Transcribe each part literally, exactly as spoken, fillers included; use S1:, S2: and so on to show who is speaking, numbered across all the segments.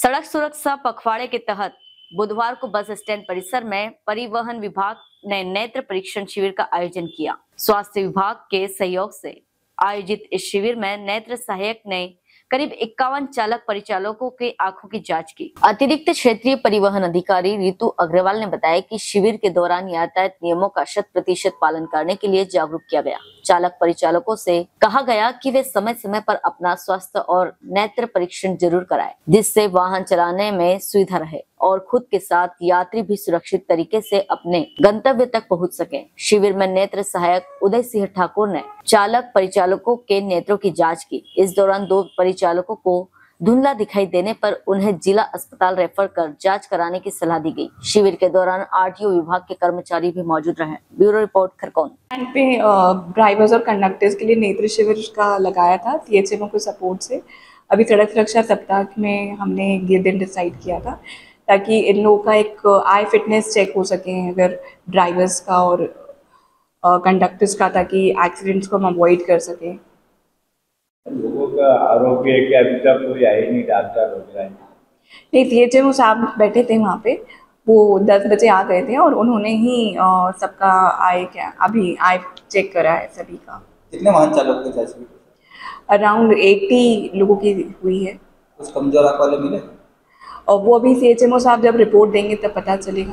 S1: सड़क सुरक्षा पखवाड़े के तहत बुधवार को बस स्टैंड परिसर में परिवहन विभाग ने नेत्र परीक्षण शिविर का आयोजन किया। स्वास्थ्य विभाग के सहयोग से आयोजित इस शिविर में नेत्र सहायक ने करीब इक्यावन चालक परिचालकों के आंखों की जांच की। अतिरिक्त क्षेत्रीय परिवहन अधिकारी रितु अग्रवाल ने बताया कि शिविर के दौरान यातायात नियमों का शत प्रतिशत पालन करने के लिए जागरूक किया गया। चालक परिचालकों से कहा गया कि वे समय समय पर अपना स्वास्थ्य और नेत्र परीक्षण जरूर कराएं, जिससे वाहन चलाने में सुविधा रहे और खुद के साथ यात्री भी सुरक्षित तरीके से अपने गंतव्य तक पहुंच सके। शिविर में नेत्र सहायक उदय सिंह ठाकुर ने चालक परिचालकों के नेत्रों की जांच की। इस दौरान दो परिचालकों को धुंधला दिखाई देने पर उन्हें जिला अस्पताल रेफर कर जांच कराने की सलाह दी गई। शिविर के दौरान आरटीओ विभाग के कर्मचारी भी मौजूद रहे। Bureau report Khargone.
S2: पे ड्राइवर्स और कंडक्टर्स के लिए नेत्र शिविर का लगाया था सीएचएमओ के सपोर्ट से। अभी सड़क सुरक्षा सप्ताह में हमने ये दिन डिसाइड किया था ताकि इन लोगों का एक आई फिटनेस चेक हो सके, अगर ड्राइवर्स का और कंडक्टर्स का, ताकि एक्सीडेंट्स को हम अवॉइड कर सकें।
S3: लोगों का आरोप है कि अभी तक कोई आई नहीं, डॉक्टर वगैरह
S2: नहीं। सीएचएमओ साहब बैठे थे वहाँ पे, वो दस बजे आ गए थे और उन्होंने ही सबका आई क्या अभी आई चेक करा है सभी का।
S4: कितने वाहन चालकों की जांच हुई?
S2: अराउंड अस्सी लोगों की हुई है।
S4: कुछ कमजोर आंख वाले मिले
S2: और वो अभी सीएचएमओ साहब जब रिपोर्ट देंगे तब पता चलेगा।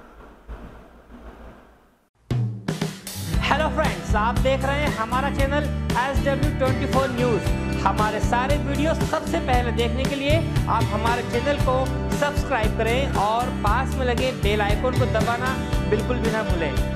S5: हेलो फ्रेंड्स, आप देख रहे हैं हमारा channel S W twenty four news. हमारे सारे वीडियो सबसे पहले देखने के लिए आप हमारे चैनल को सब्सक्राइब करें और पास में लगे बेल आइकन को दबाना बिल्कुल भी ना भूलें।